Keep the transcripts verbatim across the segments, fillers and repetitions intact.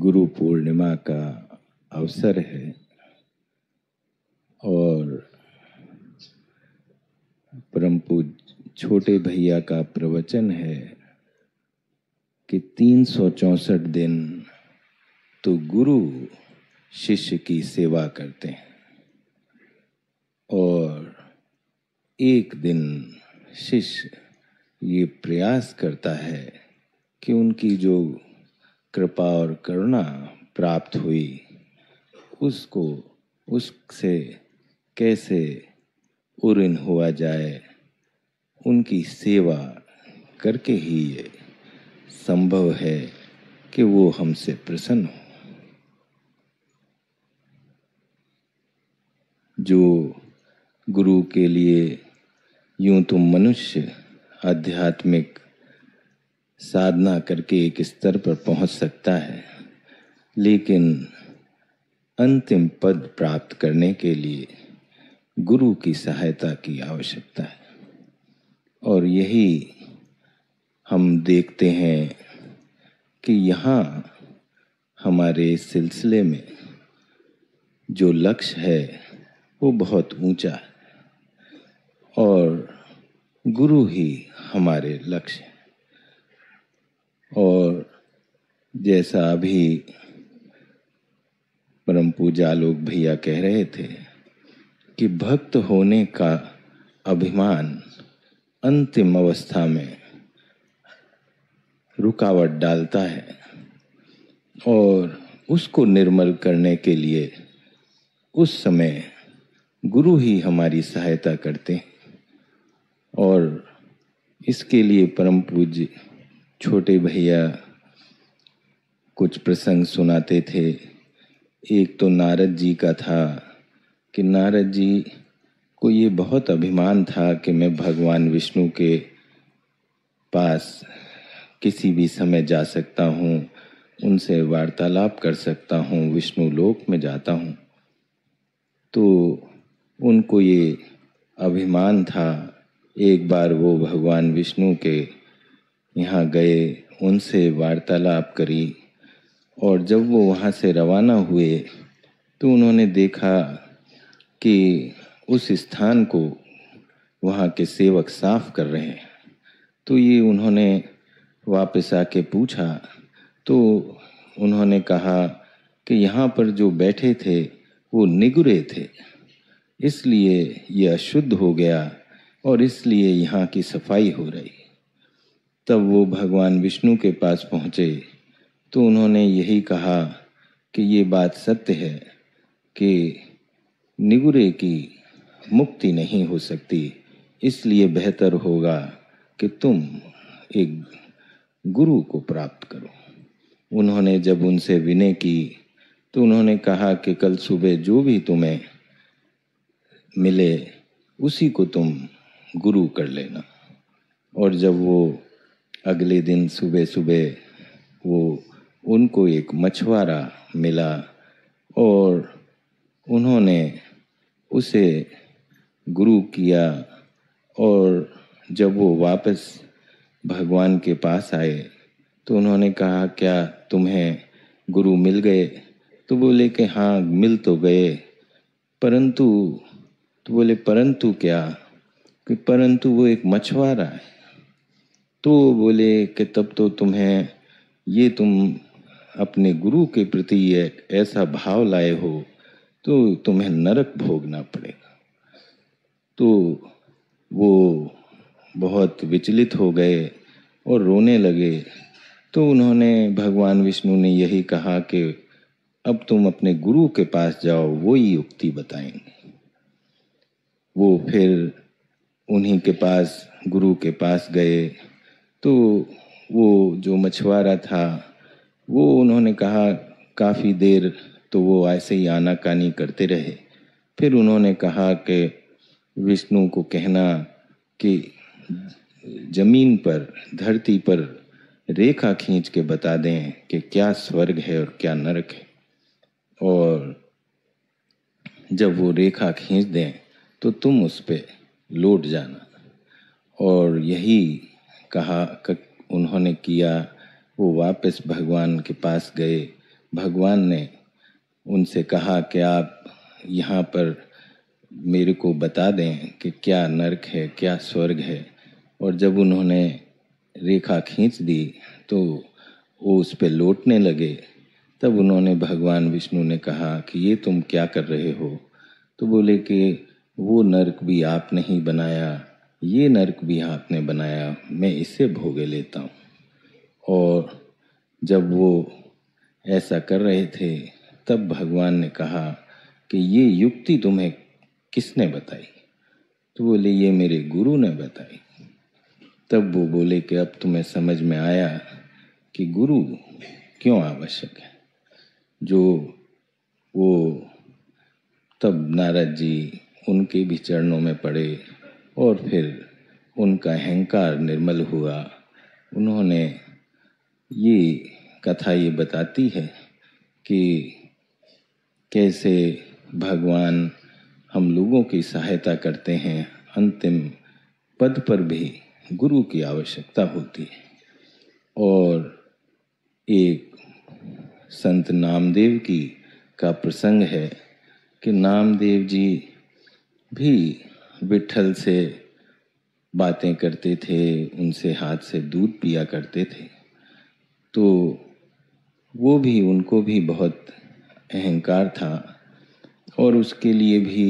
गुरु पूर्णिमा का अवसर है और परम पूज्य छोटे भैया का प्रवचन है कि तीन सौ चौंसठ दिन तो गुरु शिष्य की सेवा करते हैं और एक दिन शिष्य ये प्रयास करता है कि उनकी जो कृपा और करुणा प्राप्त हुई उसको उससे कैसे उऋण हुआ जाए, उनकी सेवा करके ही ये संभव है कि वो हमसे प्रसन्न हो। जो गुरु के लिए यूं तो मनुष्य आध्यात्मिक साधना करके एक स्तर पर पहुंच सकता है, लेकिन अंतिम पद प्राप्त करने के लिए गुरु की सहायता की आवश्यकता है। और यही हम देखते हैं कि यहाँ हमारे सिलसिले में जो लक्ष्य है वो बहुत ऊंचा है और गुरु ही हमारे लक्ष्य है। और जैसा अभी परम पूज्य आलोक भैया कह रहे थे कि भक्त होने का अभिमान अंतिम अवस्था में रुकावट डालता है और उसको निर्मल करने के लिए उस समय गुरु ही हमारी सहायता करते हैं। और इसके लिए परम पूज्य छोटे भैया कुछ प्रसंग सुनाते थे। एक तो नारद जी का था कि नारद जी को ये बहुत अभिमान था कि मैं भगवान विष्णु के पास किसी भी समय जा सकता हूँ, उनसे वार्तालाप कर सकता हूँ, विष्णु लोक में जाता हूँ। तो उनको ये अभिमान था। एक बार वो भगवान विष्णु के यहाँ गए, उनसे वार्तालाप करी और जब वो वहाँ से रवाना हुए तो उन्होंने देखा कि उस स्थान को वहाँ के सेवक साफ कर रहे हैं। तो ये उन्होंने वापस आके पूछा तो उन्होंने कहा कि यहाँ पर जो बैठे थे वो निगुरे थे, इसलिए ये अशुद्ध हो गया और इसलिए यहाँ की सफाई हो रही। तब वो भगवान विष्णु के पास पहुँचे तो उन्होंने यही कहा कि ये बात सत्य है कि निगुरे की मुक्ति नहीं हो सकती, इसलिए बेहतर होगा कि तुम एक गुरु को प्राप्त करो। उन्होंने जब उनसे विनय की तो उन्होंने कहा कि कल सुबह जो भी तुम्हें मिले उसी को तुम गुरु कर लेना। और जब वो अगले दिन सुबह सुबह वो उनको एक मछुआरा मिला और उन्होंने उसे गुरु किया। और जब वो वापस भगवान के पास आए तो उन्होंने कहा क्या तुम्हें गुरु मिल गए? तो बोले कि हाँ मिल तो गए, परंतु तो बोले परंतु क्या? कि परंतु वो एक मछुआरा है। तो बोले कि तब तो तुम्हें ये तुम अपने गुरु के प्रति एक ऐसा भाव लाए हो तो तुम्हें नरक भोगना पड़ेगा। तो वो बहुत विचलित हो गए और रोने लगे। तो उन्होंने भगवान विष्णु ने यही कहा कि अब तुम अपने गुरु के पास जाओ, वो ही युक्ति बताएंगे। वो फिर उन्हीं के पास गुरु के पास गए तो वो जो मछुआरा था वो उन्होंने कहा काफ़ी देर तो वो ऐसे ही आनाकानी करते रहे। फिर उन्होंने कहा कि विष्णु को कहना कि जमीन पर धरती पर रेखा खींच के बता दें कि क्या स्वर्ग है और क्या नरक है। और जब वो रेखा खींच दें तो तुम उस पे लौट जाना। और यही कहा उन्होंने किया। वो वापस भगवान के पास गए। भगवान ने उनसे कहा कि आप यहाँ पर मेरे को बता दें कि क्या नरक है, क्या स्वर्ग है। और जब उन्होंने रेखा खींच दी तो वो उस पे लौटने लगे। तब उन्होंने भगवान विष्णु ने कहा कि ये तुम क्या कर रहे हो? तो बोले कि वो नरक भी आपने ही बनाया, ये नरक भी आपने बनाया, मैं इसे भोगे लेता हूँ। और जब वो ऐसा कर रहे थे तब भगवान ने कहा कि ये युक्ति तुम्हें किसने बताई? तो बोले ये मेरे गुरु ने बताई। तब वो बोले कि अब तुम्हें समझ में आया कि गुरु क्यों आवश्यक है। जो वो तब नारद जी उनके भी चरणों में पड़े और फिर उनका अहंकार निर्मल हुआ। उन्होंने ये कथा ये बताती है कि कैसे भगवान हम लोगों की सहायता करते हैं। अंतिम पद पर भी गुरु की आवश्यकता होती है। और एक संत नामदेव की का प्रसंग है कि नामदेव जी भी विठल से बातें करते थे, उनसे हाथ से दूध पिया करते थे। तो वो भी उनको भी बहुत अहंकार था और उसके लिए भी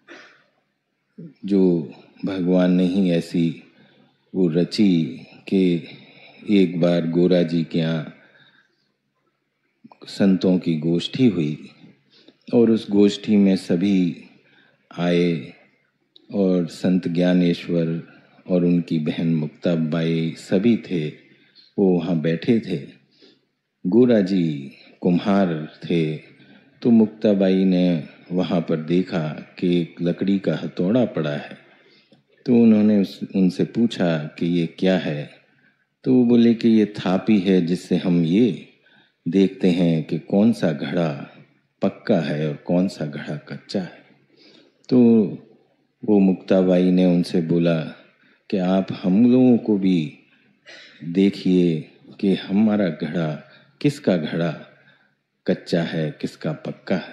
जो भगवान ने ही ऐसी वो रची कि एक बार गोरा जी के यहाँ संतों की गोष्ठी हुई और उस गोष्ठी में सभी आए और संत ज्ञानेश्वर और उनकी बहन मुक्ताबाई सभी थे, वो वहाँ बैठे थे। गोरा जी कुम्हार थे। तो मुक्ताबाई ने वहाँ पर देखा कि एक लकड़ी का हथौड़ा पड़ा है। तो उन्होंने उस उनसे पूछा कि ये क्या है? तो वो बोले कि ये थापी है जिससे हम ये देखते हैं कि कौन सा घड़ा पक्का है और कौन सा घड़ा कच्चा है। तो वो मुक्ताबाई ने उनसे बोला कि आप हम लोगों को भी देखिए कि हमारा घड़ा किसका घड़ा कच्चा है, किसका पक्का है।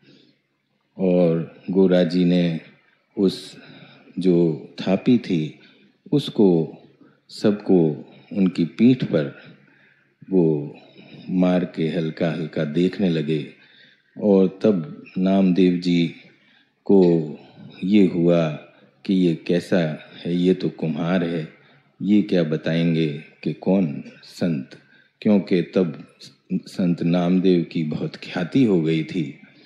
और गोरा जी ने उस जो थापी थी उसको सबको उनकी पीठ पर वो मार के हल्का हल्का देखने लगे। और तब नामदेव जी को ये हुआ कि ये कैसा है, ये तो कुम्हार है, ये क्या बताएंगे कि कौन संत। क्योंकि तब संत नामदेव की बहुत ख्याति हो गई थी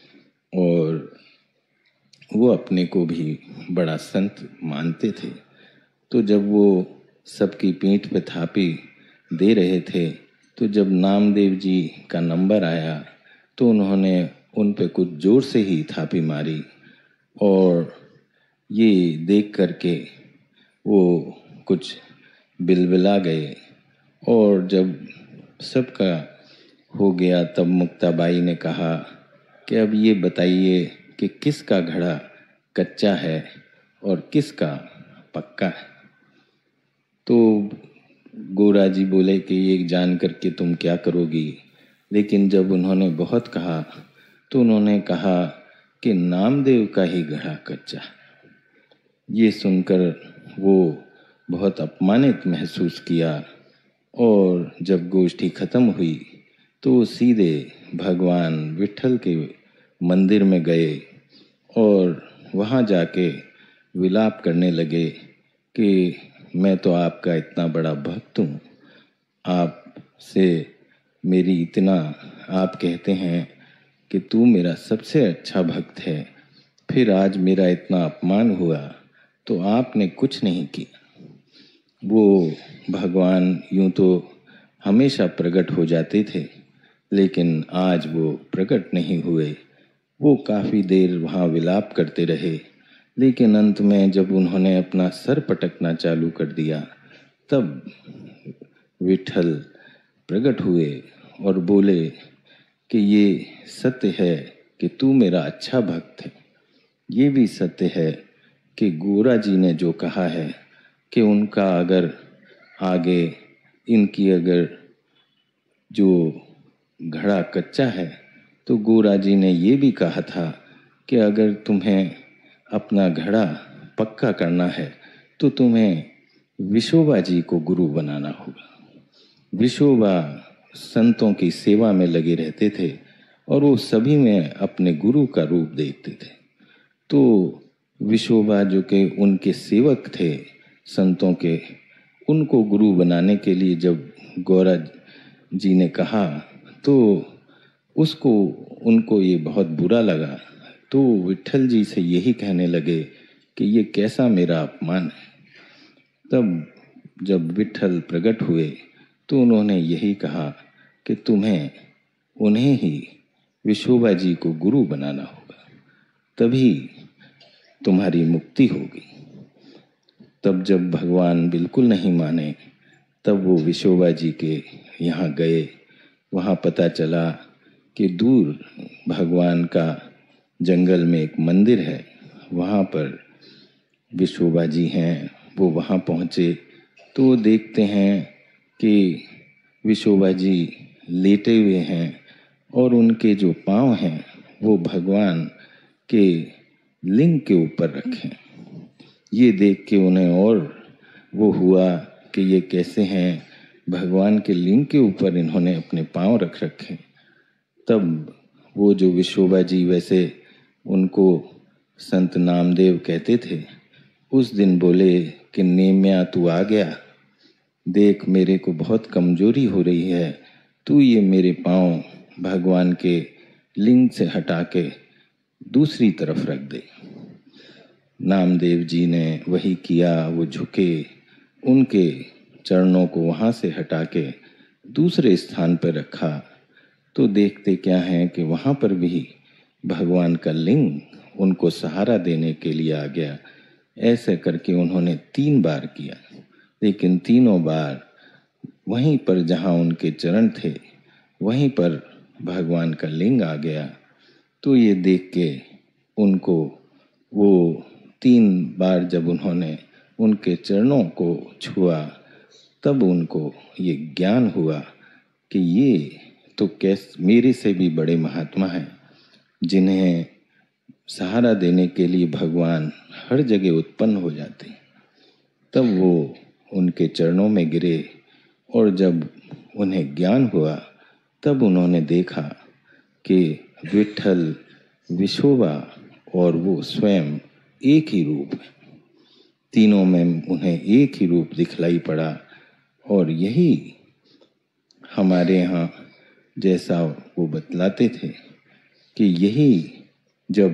और वो अपने को भी बड़ा संत मानते थे। तो जब वो सबकी पीठ पे थापी दे रहे थे तो जब नामदेव जी का नंबर आया तो उन्होंने उन पे कुछ जोर से ही थापी मारी। और ये देख करके वो कुछ बिलबिला गए। और जब सबका हो गया तब मुक्ताबाई ने कहा कि अब ये बताइए कि किसका घड़ा कच्चा है और किसका पक्का है। तो गोरा जी बोले कि ये जान करके तुम क्या करोगी? लेकिन जब उन्होंने बहुत कहा तो उन्होंने कहा कि नामदेव का ही घड़ा कच्चा। ये सुनकर वो बहुत अपमानित महसूस किया। और जब गोष्ठी खत्म हुई तो सीधे भगवान विठल के मंदिर में गए और वहाँ जाके विलाप करने लगे कि मैं तो आपका इतना बड़ा भक्त हूँ, आपसे मेरी इतना, आप कहते हैं कि तू मेरा सबसे अच्छा भक्त है, फिर आज मेरा इतना अपमान हुआ तो आपने कुछ नहीं किया। वो भगवान यूं तो हमेशा प्रकट हो जाते थे लेकिन आज वो प्रकट नहीं हुए। वो काफ़ी देर वहाँ विलाप करते रहे लेकिन अंत में जब उन्होंने अपना सर पटकना चालू कर दिया तब विठल प्रकट हुए और बोले कि ये सत्य है कि तू मेरा अच्छा भक्त है। ये भी सत्य है कि गोरा जी ने जो कहा है कि उनका अगर आगे इनकी अगर जो घड़ा कच्चा है तो गोरा जी ने ये भी कहा था कि अगर तुम्हें अपना घड़ा पक्का करना है तो तुम्हें विशोबा जी को गुरु बनाना होगा। विशोबा संतों की सेवा में लगे रहते थे और वो सभी में अपने गुरु का रूप देखते थे। तो विशोबा जो कि उनके सेवक थे संतों के, उनको गुरु बनाने के लिए जब गौरा जी ने कहा तो उसको उनको ये बहुत बुरा लगा। तो विट्ठल जी से यही कहने लगे कि ये कैसा मेरा अपमान है। तब जब विट्ठल प्रकट हुए तो उन्होंने यही कहा कि तुम्हें उन्हें ही विशोबा जी को गुरु बनाना होगा, तभी तुम्हारी मुक्ति होगी। तब जब भगवान बिल्कुल नहीं माने तब वो विशोबा जी के यहाँ गए। वहाँ पता चला कि दूर भगवान का जंगल में एक मंदिर है, वहाँ पर विशोबा जी हैं। वो वहाँ पहुँचे तो देखते हैं कि विशोबा जी लेटे हुए हैं और उनके जो पाँव हैं वो भगवान के लिंग के ऊपर रखे। ये देख के उन्हें और वो हुआ कि ये कैसे हैं, भगवान के लिंग के ऊपर इन्होंने अपने पाँव रख रखे। तब वो जो विशोबा जी, वैसे उनको संत नामदेव कहते थे, उस दिन बोले कि नेम्या तू आ गया, देख मेरे को बहुत कमजोरी हो रही है, तू ये मेरे पाँव भगवान के लिंग से हटा के दूसरी तरफ रख दे। नामदेव जी ने वही किया। वो झुके, उनके चरणों को वहाँ से हटा के दूसरे स्थान पर रखा तो देखते क्या है कि वहाँ पर भी भगवान का लिंग उनको सहारा देने के लिए आ गया। ऐसे करके उन्होंने तीन बार किया, लेकिन तीनों बार वहीं पर जहाँ उनके चरण थे वहीं पर भगवान का लिंग आ गया। तो ये देख के उनको वो तीन बार जब उन्होंने उनके चरणों को छुआ तब उनको ये ज्ञान हुआ कि ये तो कैसे मेरे से भी बड़े महात्मा हैं, जिन्हें सहारा देने के लिए भगवान हर जगह उत्पन्न हो जाते। तब वो उनके चरणों में गिरे और जब उन्हें ज्ञान हुआ तब उन्होंने देखा कि विट्ठल, विशोबा और वो स्वयं एक ही रूप है। तीनों में उन्हें एक ही रूप दिखलाई पड़ा। और यही हमारे यहाँ जैसा वो बतलाते थे कि यही जब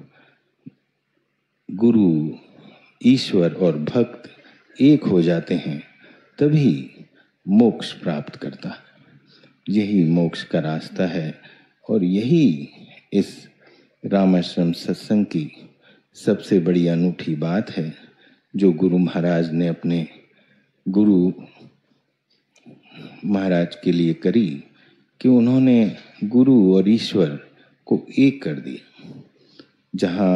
गुरु, ईश्वर और भक्त एक हो जाते हैं तभी मोक्ष प्राप्त करता है। यही मोक्ष का रास्ता है और यही इस रामाश्रम सत्संग की सबसे बड़ी अनूठी बात है जो गुरु महाराज ने अपने गुरु महाराज के लिए करी कि उन्होंने गुरु और ईश्वर को एक कर दिया। जहाँ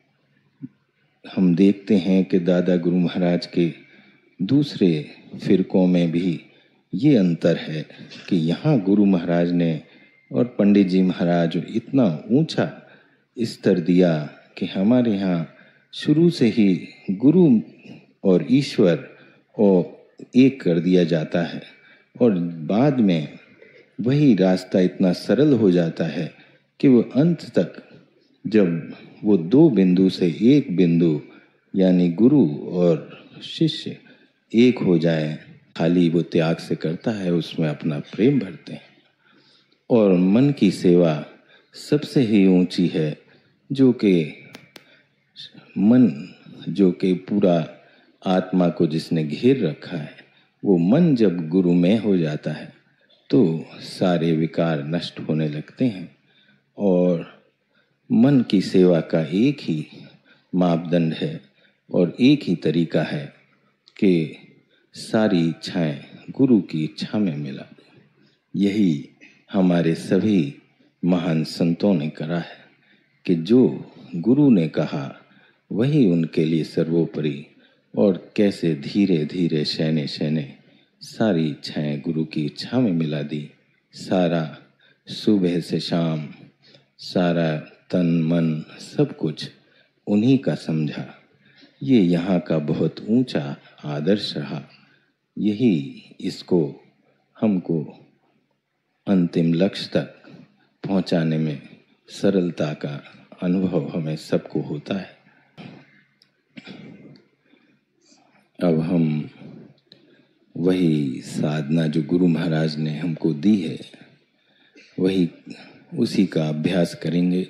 हम देखते हैं कि दादा गुरु महाराज के दूसरे फिरकों में भी ये अंतर है कि यहाँ गुरु महाराज ने और पंडित जी महाराज इतना ऊंचा स्तर दिया कि हमारे यहाँ शुरू से ही गुरु और ईश्वर को एक कर दिया जाता है और बाद में वही रास्ता इतना सरल हो जाता है कि वो अंत तक जब वो दो बिंदु से एक बिंदु यानी गुरु और शिष्य एक हो जाए, खाली वो त्याग से करता है, उसमें अपना प्रेम भरते हैं। और मन की सेवा सबसे ही ऊंची है, जो कि मन जो कि पूरा आत्मा को जिसने घेर रखा है, वो मन जब गुरु में हो जाता है तो सारे विकार नष्ट होने लगते हैं। और मन की सेवा का एक ही मापदंड है और एक ही तरीका है कि सारी इच्छाएं गुरु की इच्छा में मिला दे। यही हमारे सभी महान संतों ने करा है कि जो गुरु ने कहा वही उनके लिए सर्वोपरि, और कैसे धीरे धीरे शैने शैने सारी इच्छाएं गुरु की इच्छा में मिला दी। सारा सुबह से शाम सारा तन मन सब कुछ उन्हीं का समझा। ये यहाँ का बहुत ऊंचा आदर्श रहा। यही इसको हमको अंतिम लक्ष्य तक पहुंचाने में सरलता का अनुभव हमें सबको होता है। अब हम वही साधना जो गुरु महाराज ने हमको दी है, वही उसी का अभ्यास करेंगे।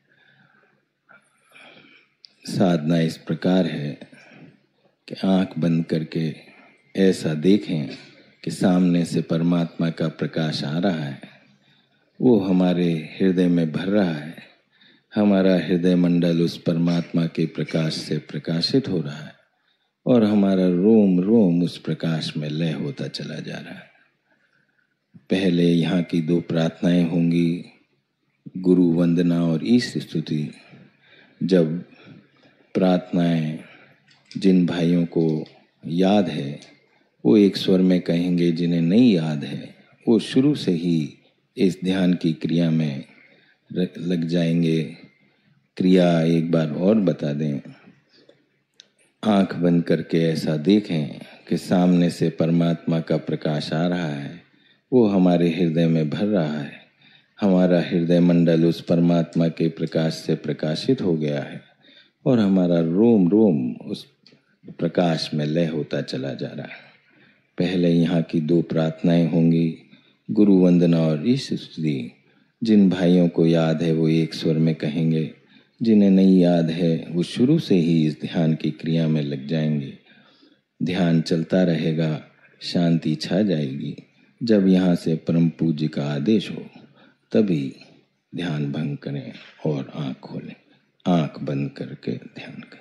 साधना इस प्रकार है कि आंख बंद करके ऐसा देखें कि सामने से परमात्मा का प्रकाश आ रहा है, वो हमारे हृदय में भर रहा है। हमारा हृदय मंडल उस परमात्मा के प्रकाश से प्रकाशित हो रहा है और हमारा रोम रोम उस प्रकाश में लय होता चला जा रहा है। पहले यहाँ की दो प्रार्थनाएं होंगी, गुरु वंदना और ईश स्तुति। जब प्रार्थनाएं जिन भाइयों को याद है वो एक स्वर में कहेंगे, जिन्हें नहीं याद है वो शुरू से ही इस ध्यान की क्रिया में लग जाएंगे। क्रिया एक बार और बता दें। आंख बंद करके ऐसा देखें कि सामने से परमात्मा का प्रकाश आ रहा है, वो हमारे हृदय में भर रहा है। हमारा हृदय मंडल उस परमात्मा के प्रकाश से प्रकाशित हो गया है और हमारा रोम रोम उस प्रकाश में लय होता चला जा रहा है। पहले यहाँ की दो प्रार्थनाएं होंगी, गुरु वंदना और ईश स्तुति। जिन भाइयों को याद है वो एक स्वर में कहेंगे, जिन्हें नहीं याद है वो शुरू से ही इस ध्यान की क्रिया में लग जाएंगे। ध्यान चलता रहेगा, शांति छा जाएगी। जब यहाँ से परम पूज्य का आदेश हो तभी ध्यान भंग करें और आँख खोलें। आँख बंद करके ध्यान करें।